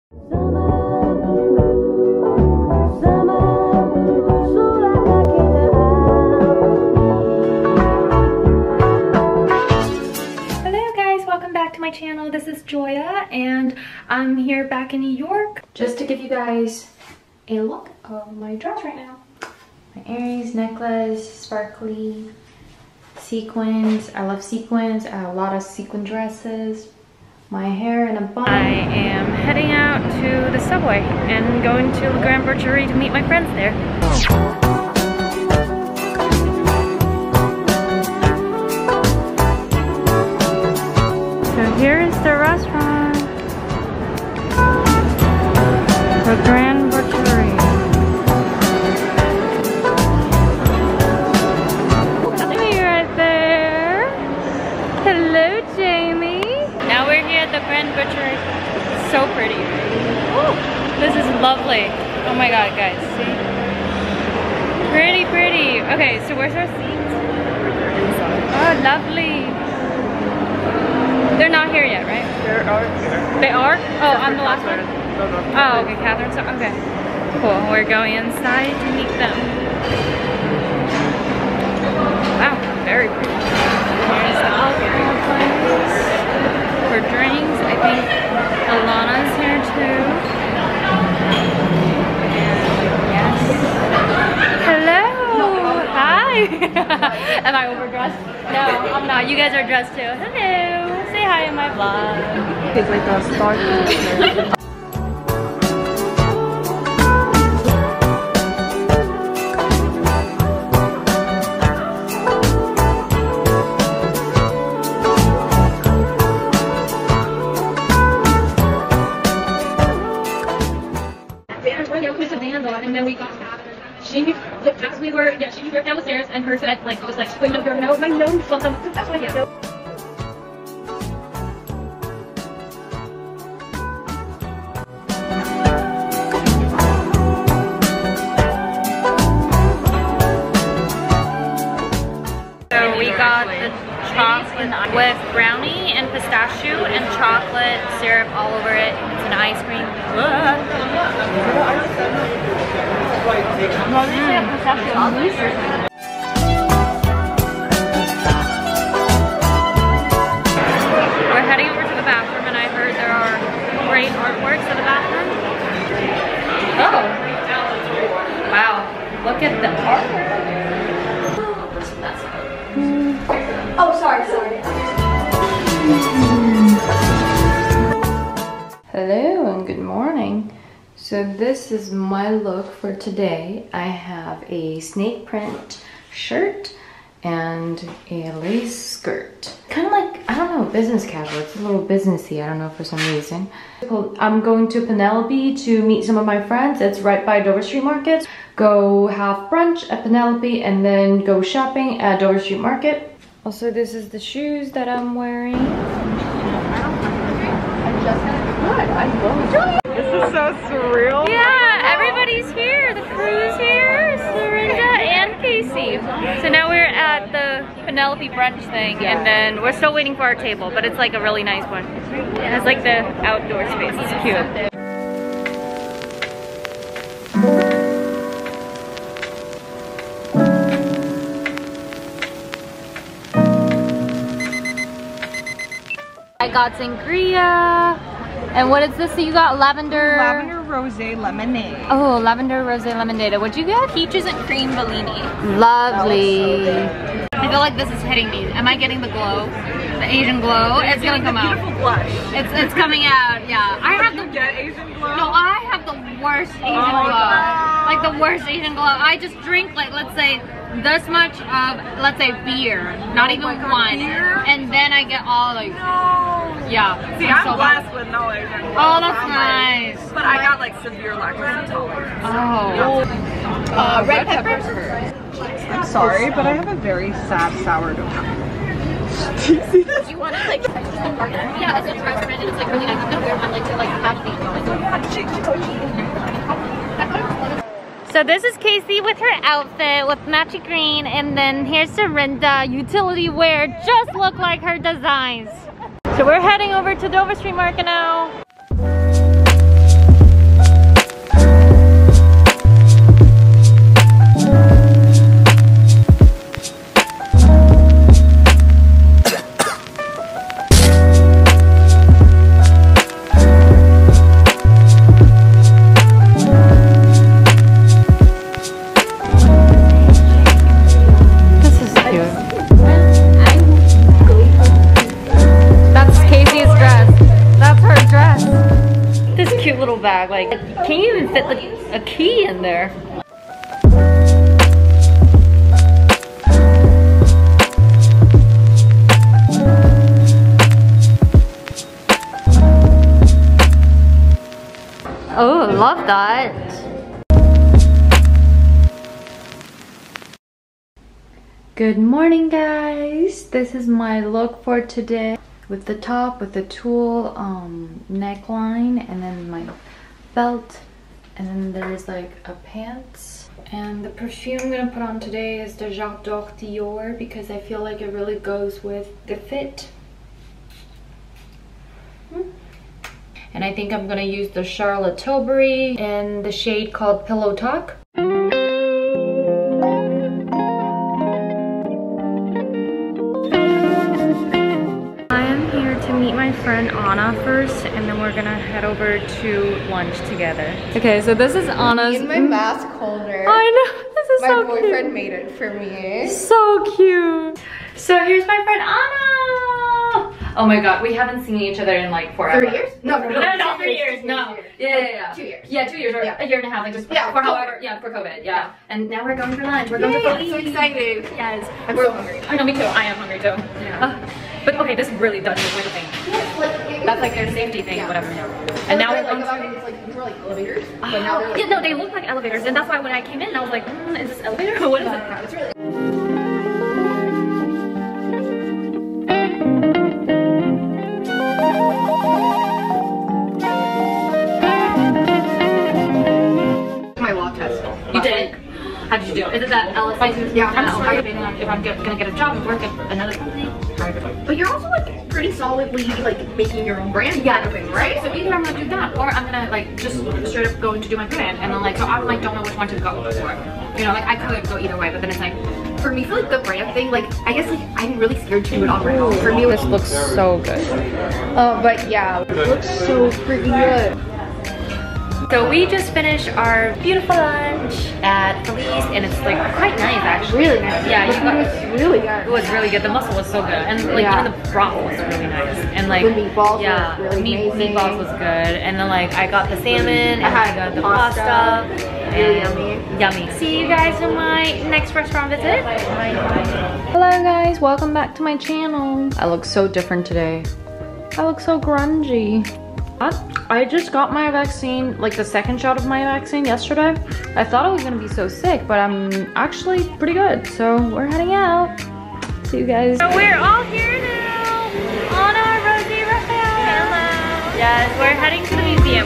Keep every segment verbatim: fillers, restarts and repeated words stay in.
My channel. This is Joya and I'm here back in New York just to give you guys a look of my dress right now. My earrings, necklace, sparkly sequins. I love sequins. I have a lot of sequin dresses. My hair in a bun. I am heading out to the subway and going to the Grand Butchery to meet my friends there. Here is the restaurant, the Grand Butchery. Jamie right there. Hello, Jamie. Now we're here at the Grand Butchery. It's so pretty. Ooh, this is lovely. Oh my God, guys, see? Pretty, pretty. Okay, so where's our seats? Oh, lovely. They're not here yet, right? They are here. They are? Oh, I'm the last one? Oh, okay, Catherine. So, okay. Cool. We're going inside to meet them. Wow, very pretty. Here's the alcohol place. For drinks, I think Alana's here too. And yes. Hello! Hi! Am I overdressed? No, I'm not. You guys are dressed too. Hello! Say hi in my vlog. It's like a star picture. And then we got she as we were yeah she ripped down the stairs and her said like just like wait no no my nose well that's why yeah. So we got the chocolate with brownie and pistachio and chocolate syrup all over it. It's an ice cream. Mm. We're heading over to the bathroom and I heard there are great artworks in the bathroom. Oh! Wow, look at the artwork. Mm. Oh, sorry, sorry. Hello and good morning. So this is my look for today. I have a snake print shirt and a lace skirt. Kind of like, I don't know, business casual. It's a little businessy, I don't know, for some reason. I'm going to Penelope to meet some of my friends. It's right by Dover Street Market. Go have brunch at Penelope and then go shopping at Dover Street Market. Also, this is the shoes that I'm wearing. This is so surreal. Yeah, everybody's here. The crew's here. Sarinda and Casey. So now we're at the Penelope brunch thing, and then we're still waiting for our table, but it's like a really nice one. It has like the outdoor space. It's cute. I got sangria. And what is this? So you got lavender... Lavender rosé lemonade. Oh, lavender rosé lemonade. What'd you get? Peaches and cream Bellini. Lovely. So I feel like this is hitting me. Am I getting the glow? The Asian glow? It's gonna come out. Beautiful blush. It's it's coming out. Yeah. I have the get Asian glow. No, I have the worst Asian oh, glow. God. Like the worst Asian glow. I just drink like let's say this much of let's say beer, not oh even God, one, beer? and then I get all like no. yeah. See, I'm I'm so blessed bad. with no Asian glow. Oh, that's I'm nice. Like, but I got like severe lactose intolerance. Oh. Uh, red, red peppers. peppers. I'm sorry, but I have a very sad sourdough. Do you see this? Do you want to like yeah, it's a restaurant and it's like really nice. It's weird one like to like have things going. So this is Casey with her outfit with matchy green, and then here's Sarinda utility wear, just look like her designs. So we're heading over to Dover Street Market now. bag. Like, can you even fit the, a key in there? Oh, love that. Good morning, guys. This is my look for today. With the top, with the tulle um, neckline, and then my belt, and then there's like a pants. And the perfume I'm gonna put on today is the Jacques Dior because I feel like it really goes with the fit. Hmm. And I think I'm gonna use the Charlotte Tilbury in the shade called Pillow Talk. Meet my friend Anna first, and then we're gonna head over to lunch together. Okay, so this is Anna's. In my mask holder. I know, this is my so boyfriend cute. made it for me. So cute. So here's my friend Anna. Oh my god, we haven't seen each other in like forever. Three years? No, no, no. No, no, two three years, years. two No. years. Yeah, yeah, yeah. Two years. Yeah, two years or yeah. a year and a half, like just yeah, for COVID. however, yeah, for COVID, yeah. yeah. And now we're going for lunch. We're going Yay, to I'm so excited. Yes. I'm so hungry. I know, me too. I am hungry too. Yeah. Uh, but okay, this really does look like a thing. Like, That's like their safety thing, yeah. whatever. And now we're like going about to... it, it's like these were like elevators, but Oh, now they're like, yeah, no, they look like elevators, and that's why when I came in, I was like, mm, is this elevator or what is it? yeah, it's really. My law test. You did? How did you do? Is it that L S I? Yeah, I'm no, sorry I- if I'm get, gonna get a job and work at another company. But you're also like pretty solidly like making your own brand, Yeah, kind of thing, right? So either I'm gonna do that, or I'm gonna like just straight up going to do my brand, and then like so I like don't know which one to go for. You know, like I could go either way, but then it's like For me, for like the brand thing, like I guess like I'm really scared to do it on my own. For me, this looks so good. uh, but yeah, it looks so freaking good. So we just finished our beautiful lunch at Felice, and it's like quite nice actually. Really nice. Yeah, the you food got. was really good. It was really good. The mussel was so good, and like Yeah. even the broth was really nice, and like The meatballs yeah, were really meat, amazing. meatballs was good, and then like I got the salmon, and I, had got the pasta. pasta, Really and yummy. yummy. See you guys in my next restaurant visit. Hello guys, welcome back to my channel. I look so different today. I look so grungy. I just got my vaccine, like the second shot of my vaccine yesterday. I thought I was gonna be so sick, but I'm actually pretty good. So we're heading out. See you guys. So we're all here now. Anna, Rosie, Raphael. Hello. Yes, we're heading to the museum.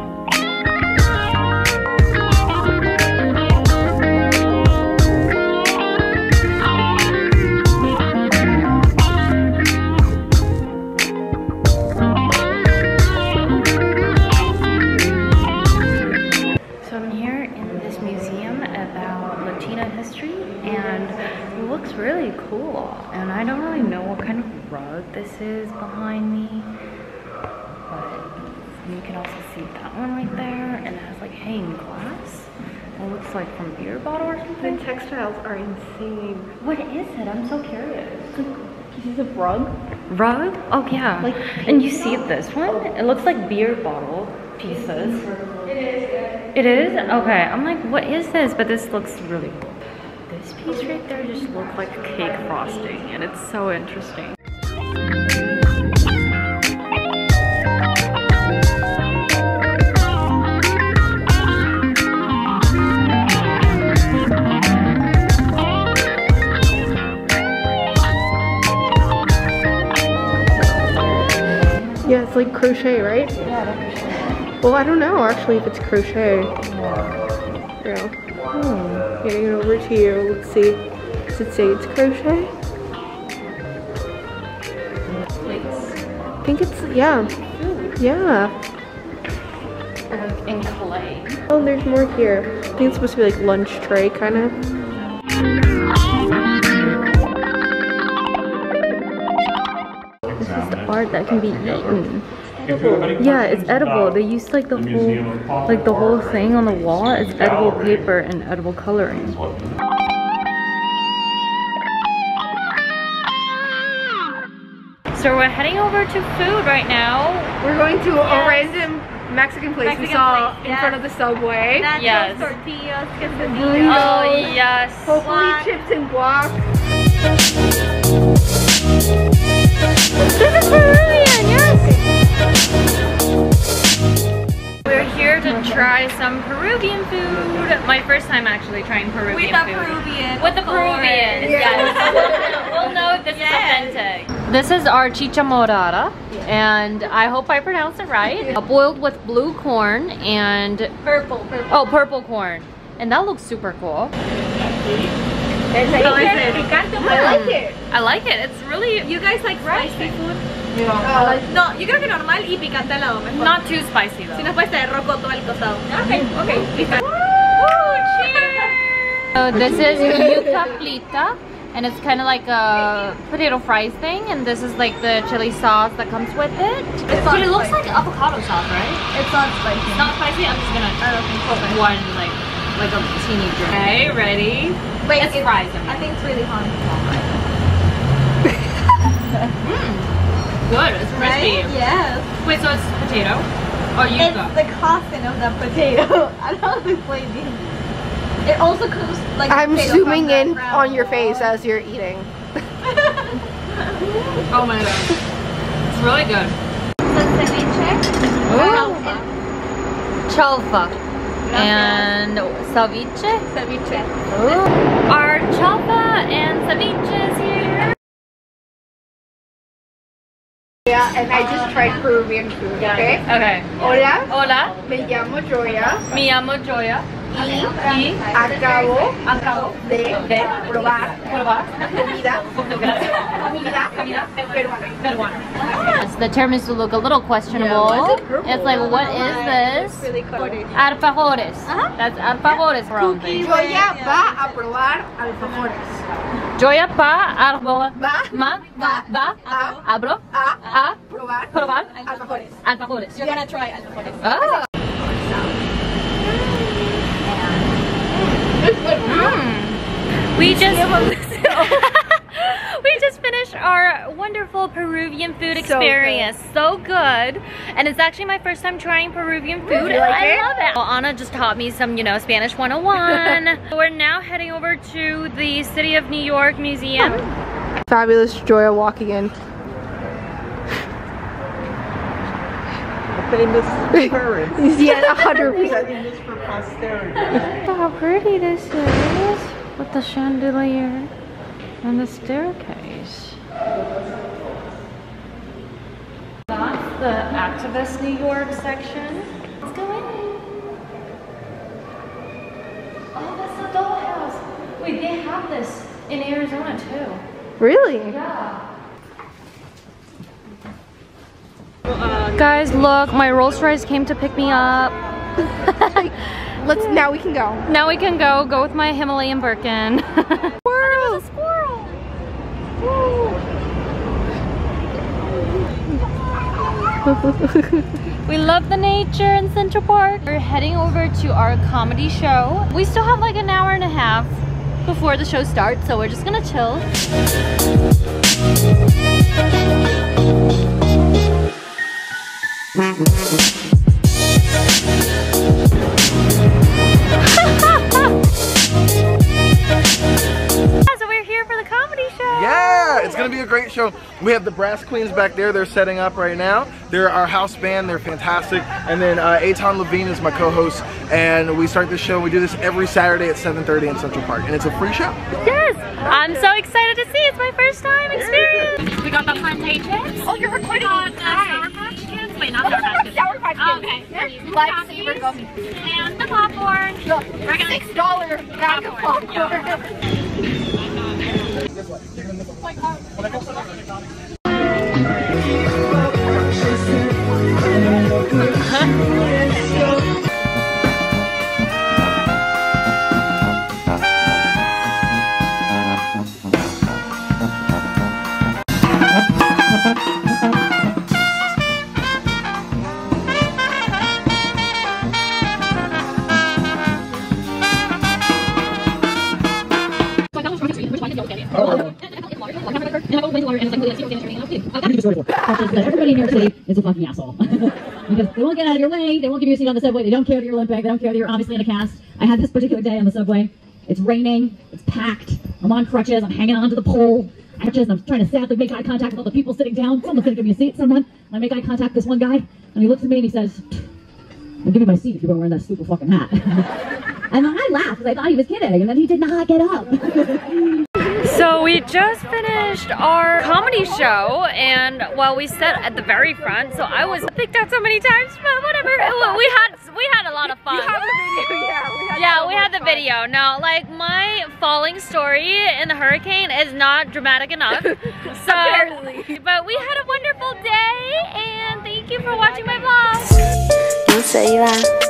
Really cool, and I don't really know what kind of rug this is behind me, but you can also see that one right there, and it has like hanging glass. It looks like from beer bottle or something. The textiles are insane. What is it? I'm so curious. It's like pieces of rug. Rug? Oh yeah. Like, and you see this one? It looks like beer bottle pieces. It is. It is? Okay. I'm like, what is this? But this looks really cool. This piece right there just looks like cake frosting, and it's so interesting. Yeah, it's like crochet, right? Yeah, that's crochet. Well, I don't know actually if it's crochet. Yeah. Hmm. Getting it over to you. Let's see. Does it say it's crochet? I think it's, yeah. Yeah. In clay. Oh, there's more here. I think it's supposed to be like lunch tray, kind of. This is the art that can be eaten. Yeah, it's edible. They used like the whole, like the whole thing on the wall. It's edible paper and edible coloring. So we're heading over to food right now. We're going to a random Mexican place Mexican we saw place, in yes. front of the subway. Nachos, Yes. tortillas, Burritos. quesadillas. Oh yes. Hopefully Guac. chips and guac. This is Peruvian, yes. We're here to try some Peruvian food. My first time actually trying Peruvian With the food. Peruvian. With the of course. Peruvian, Yes. yes. We'll know if this Yes. is authentic. This is our chicha morada, and I hope I pronounced it right. Uh, boiled with blue corn and Purple. Purple. oh, purple corn, and that looks super cool. I like it. I like it. It's really You guys like spicy food? Uh, No, yo creo que normal y picante al lado mejor. not too spicy though. Si no puede ser rocoto al costado. Ok, ok, listo. So this is yuca frita, and it's kind of like a potato fries thing, and this is like the chili sauce that comes with it. It's But not it looks spicy. like avocado sauce, right? It's not spicy. It's not spicy. I'm just gonna put one like like a teeny drink. Okay, ready? Wait, It's it- fries. I think it's really hot. Good. It's crispy. Right? Yes. Wait, so it's potato or It's yuca? the cousin of the potato. I don't know if it's like It also cooks like I'm potato zooming from the in ground. on your face as you're eating. Oh my god, it's really good. Ceviche. Chalfa and ceviche. Ceviche. Our chalfa and ceviche is here. Yeah, and I just tried Peruvian food, okay? Okay. Hola, Hola, me llamo Joya me llamo Joya. y Y acabo acabo de de probar probar comida, comida peruana. Yes, the tiramisu look a little questionable. Yeah, why is it purple? It's like, what is this? Really cool. Alfajores. That's alfajores from Joya va a probar alfajores. Joya pa arbol Va ma Va. va a abro a a probar probar alfajores. alfajores. You're gonna try alfajores. Oh. Mm. We just we just finished our wonderful Peruvian food experience. So good. And it's actually my first time trying Peruvian food. You like I it? love it. Well, Anna just taught me some, you know, Spanish one oh one. We're now heading over to the City of New York Museum. Fabulous Joya walking in. Famous parents. Yeah, a hundred percent. Setting this for posterity. Look how pretty this is with the chandelier and the staircase. That's the activist New York section. Let's go in. Oh, that's the dollhouse. Wait, they have this in Arizona too. Really? Yeah. Guys, look, my Rolls Royce came to pick me up. Let's now we can go. Now we can go, go with my Himalayan Birkin. Squirrel! A squirrel! We love the nature in Central Park. We're heading over to our comedy show. We still have like an hour and a half before the show starts, so we're just gonna chill. So we're here for the comedy show. Yeah, it's gonna be a great show. We have the Brass Queens back there. They're setting up right now. They're our house band. They're fantastic. And then uh, Eitan Levine is my co-host. And we start this show. We do this every Saturday at seven thirty in Central Park. And it's a free show. Yes, I'm so excited to see. It's my first time experience. We got the plantations. Oh, you're recording. We got the Sour Patch Kids. Wait, not Sour Patch Kids. Sour Patch Oh, Kids. okay. Lifesaver Toffees gummies. and the popcorn. We're gonna Six dollar bag of popcorn. Oh. crutches, but everybody in New York City is a fucking asshole. Because they won't get out of your way, they won't give you a seat on the subway, they don't care that you're Olympic, they don't care that you're obviously in a cast. I had this particular day on the subway. It's raining, it's packed, I'm on crutches, I'm hanging onto the pole. I just, I'm trying to sadly make eye contact with all the people sitting down. Someone's gonna give me a seat, someone. And I make eye contact with this one guy, and he looks at me and he says, "I'll give you my seat if you've been wearing that stupid fucking hat." And then I laughed because I thought he was kidding, and then he did not get up. So we just finished our comedy show, and well, we sat at the very front, so I was picked out so many times, but whatever. We had we had a lot of fun. You have the video, yeah. We had Yeah, so we had the fun. video. No, like my falling story in the hurricane is not dramatic enough. So, Apparently. but we had a wonderful day, and thank you for watching my vlog. No se iba.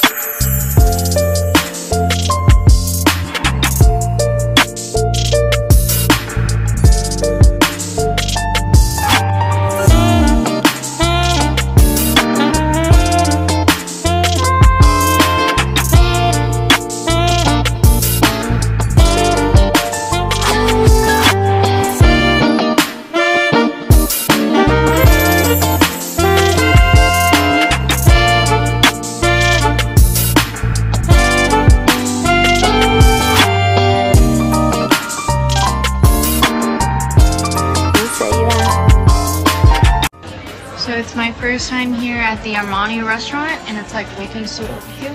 So it's my first time here at the Armani restaurant, and it's like looking super cute.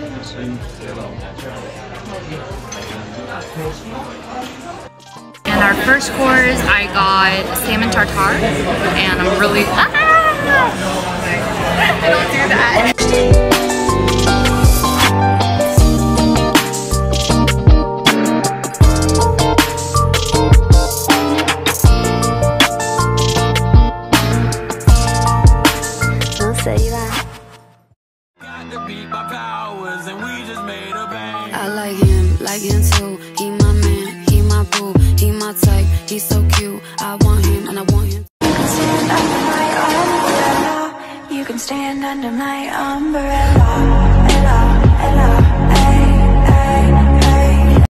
And our first course, I got salmon tartare, and I'm really ah! I don't do that. I like him, like him too. He my man, he my boo, he my type, he's so cute. I want him and I want him. You can stand under my umbrella. You can stand under my umbrella.